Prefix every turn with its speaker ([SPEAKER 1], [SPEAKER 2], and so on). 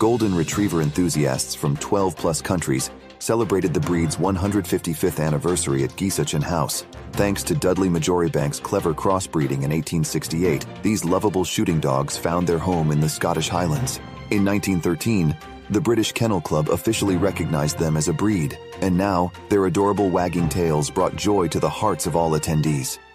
[SPEAKER 1] Golden Retriever enthusiasts from 12-plus countries celebrated the breed's 155th anniversary at Guisachan House. Thanks to Dudley Majoribanks' clever crossbreeding in 1868, these lovable shooting dogs found their home in the Scottish Highlands. In 1913, the British Kennel Club officially recognized them as a breed, and now their adorable wagging tails brought joy to the hearts of all attendees.